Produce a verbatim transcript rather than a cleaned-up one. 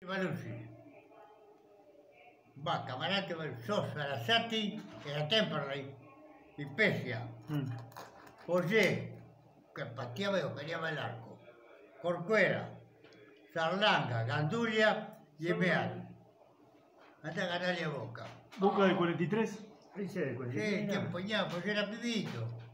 Valusi. Va, camarate, sos Sarasati e a Temperley, in Pesia. Mm. José, che pateaba e operaba el arco. Corcuera, Sarlanga, Gandulia y Emeal. Anda a ganarle a Boca. ¿Boca del cuarenta y tres? Sí, tiempo ya, pues era pibito.